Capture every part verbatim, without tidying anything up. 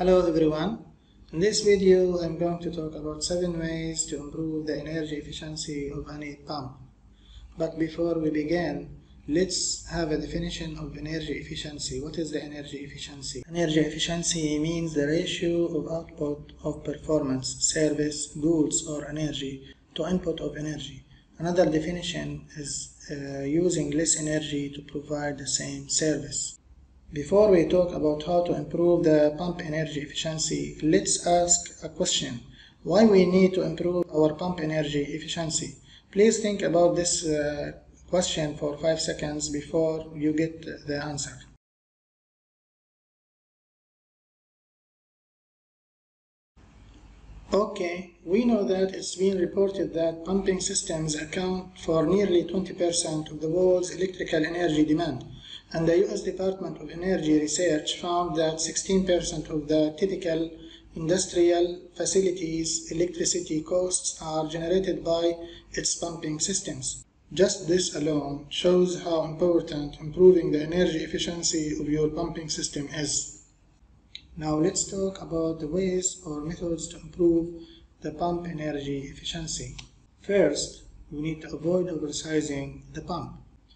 Hello everyone. In this video I'm going to talk about seven ways to improve the energy efficiency of any pump. But before we begin, let's have a definition of energy efficiency. What is the energy efficiency? Energy efficiency means the ratio of output of performance, service, goods or energy to input of energy. Another definition is uh, using less energy to provide the same service. Before we talk about how to improve the pump energy efficiency, let's ask a question. Why we need to improve our pump energy efficiency? Please think about this uh, question for five seconds before you get the answer. Okay, we know that it's been reported that pumping systems account for nearly twenty percent of the world's electrical energy demand. And the U S Department of Energy research found that sixteen percent of the typical industrial facilities' electricity costs are generated by its pumping systems. Just this alone shows how important improving the energy efficiency of your pumping system is. Now let's talk about the ways or methods to improve the pump energy efficiency. First, we need to avoid oversizing the pump.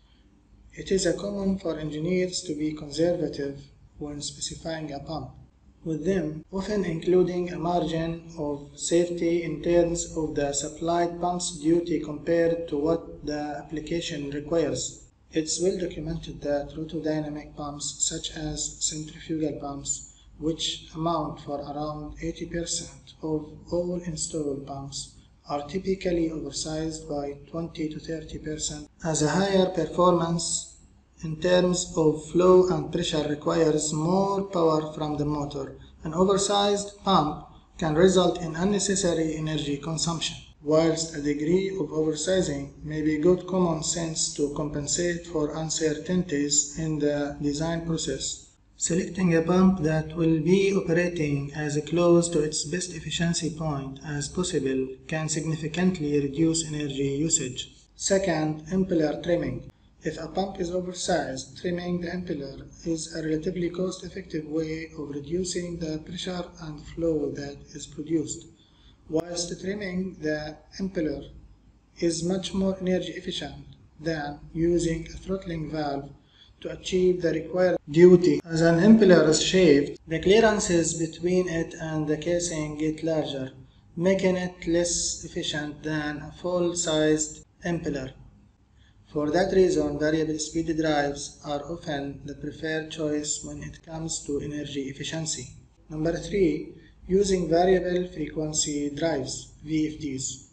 It is common for engineers to be conservative when specifying a pump, with them often including a margin of safety in terms of the supplied pump's duty compared to what the application requires. It's well documented that rotodynamic pumps such as centrifugal pumps, which amount for around eighty percent of all installed pumps, are typically oversized by twenty to thirty percent, as a higher performance in terms of flow and pressure requires more power from the motor. An oversized pump can result in unnecessary energy consumption, whilst a degree of oversizing may be good common sense to compensate for uncertainties in the design process. Selecting a pump that will be operating as close to its best efficiency point as possible can significantly reduce energy usage. Second, impeller trimming. If a pump is oversized, trimming the impeller is a relatively cost-effective way of reducing the pressure and flow that is produced, whilst trimming the impeller is much more energy efficient than using a throttling valve to achieve the required duty. As an impeller is shaped, the clearances between it and the casing get larger, making it less efficient than a full-sized impeller. For that reason, variable speed drives are often the preferred choice when it comes to energy efficiency. Number three, using variable frequency drives, V F Ds.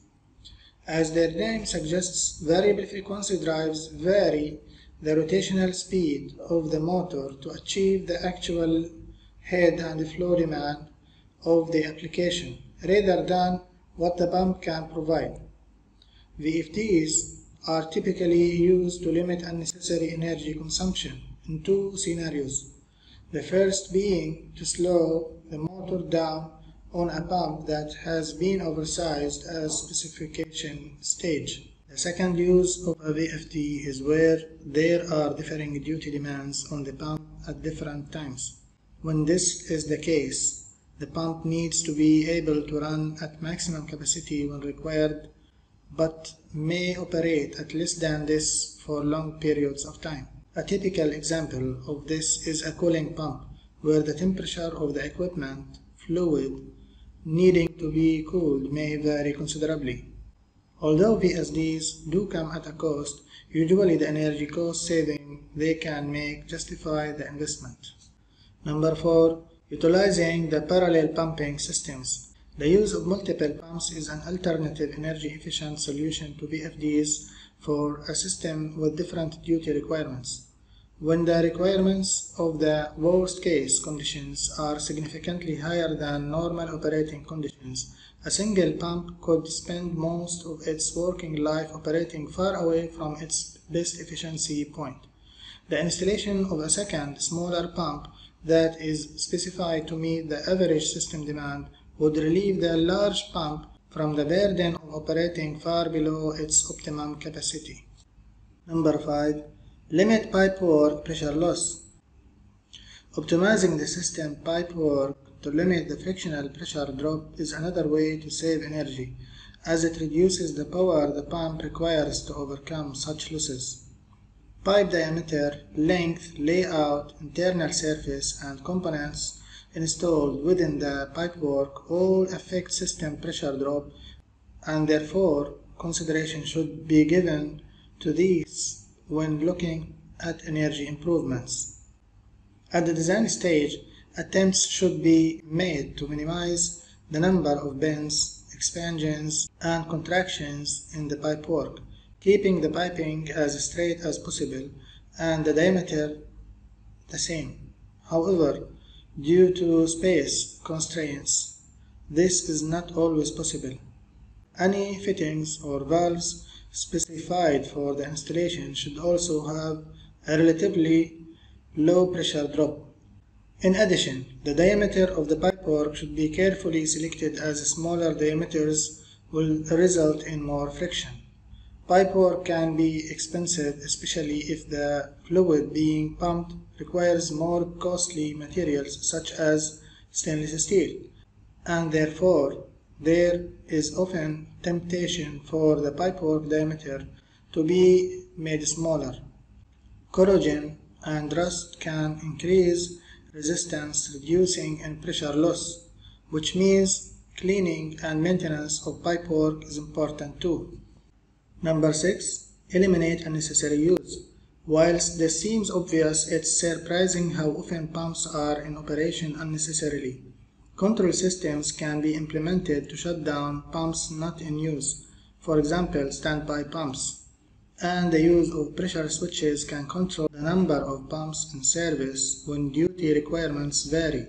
As their name suggests, variable frequency drives vary the rotational speed of the motor to achieve the actual head and flow demand of the application, rather than what the pump can provide. V F Ds are typically used to limit unnecessary energy consumption in two scenarios. The first being to slow the motor down on a pump that has been oversized at specification stage. The second use of a V F D is where there are differing duty demands on the pump at different times. When this is the case, the pump needs to be able to run at maximum capacity when required, but may operate at less than this for long periods of time. A typical example of this is a cooling pump, where the temperature of the equipment fluid needing to be cooled may vary considerably. Although V S Ds do come at a cost, usually the energy cost saving they can make justify the investment. Number four, utilizing the parallel pumping systems. The use of multiple pumps is an alternative energy efficient solution to V F Ds for a system with different duty requirements. When the requirements of the worst case conditions are significantly higher than normal operating conditions, a single pump could spend most of its working life operating far away from its best efficiency point. The installation of a second, smaller pump that is specified to meet the average system demand would relieve the large pump from the burden of operating far below its optimum capacity. Number five. Limit pipework pressure loss. Optimizing the system pipework to limit the frictional pressure drop is another way to save energy, as it reduces the power the pump requires to overcome such losses. Pipe diameter, length, layout, internal surface, and components installed within the pipework all affect system pressure drop, and therefore consideration should be given to these when looking at energy improvements. At the design stage, attempts should be made to minimize the number of bends, expansions, and contractions in the pipework, keeping the piping as straight as possible and the diameter the same. However, due to space constraints, this is not always possible. Any fittings or valves specified for the installation should also have a relatively low pressure drop. In addition, the diameter of the pipework should be carefully selected, as smaller diameters will result in more friction. Pipework can be expensive, especially if the fluid being pumped requires more costly materials such as stainless steel, and therefore there is often temptation for the pipework diameter to be made smaller. Corrosion and rust can increase resistance, reducing in pressure loss, which means cleaning and maintenance of pipework is important too. Number six. Eliminate unnecessary use. Whilst this seems obvious, it's surprising how often pumps are in operation unnecessarily. Control systems can be implemented to shut down pumps not in use, for example standby pumps, and the use of pressure switches can control the number of pumps in service when duty requirements vary.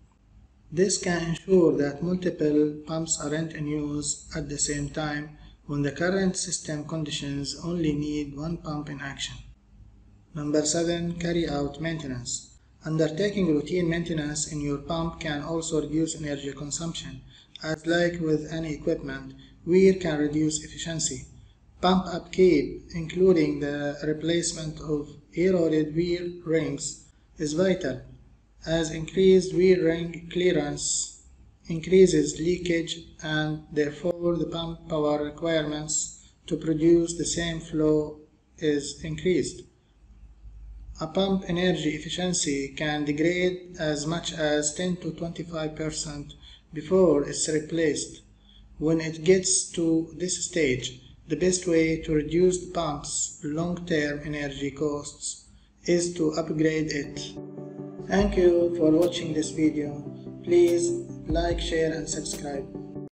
This can ensure that multiple pumps aren't in use at the same time when the current system conditions only need one pump in action. Number seven. Carry out maintenance. Undertaking routine maintenance in your pump can also reduce energy consumption, as like with any equipment, wear can reduce efficiency. Pump upkeep, including the replacement of eroded wear rings, is vital, as increased wear ring clearance increases leakage and therefore the pump power requirements to produce the same flow is increased. A pump energy efficiency can degrade as much as ten to twenty-five percent before it's replaced. When it gets to this stage, the best way to reduce the pump's long-term energy costs is to upgrade it. Thank you for watching this video. Please like, share and subscribe.